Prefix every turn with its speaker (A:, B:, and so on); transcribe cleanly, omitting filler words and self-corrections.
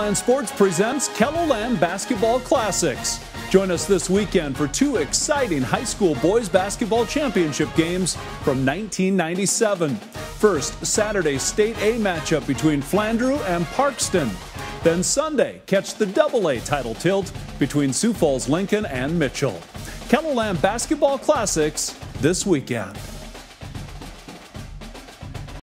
A: KELOLAND Sports presents KELOLAND Basketball Classics. Join us this weekend for two exciting high school boys basketball championship games from 1997. First, Saturday's State A matchup between Flandreau and Parkston. Then Sunday, catch the AA title tilt between Sioux Falls Lincoln and Mitchell. KELOLAND Basketball Classics this weekend.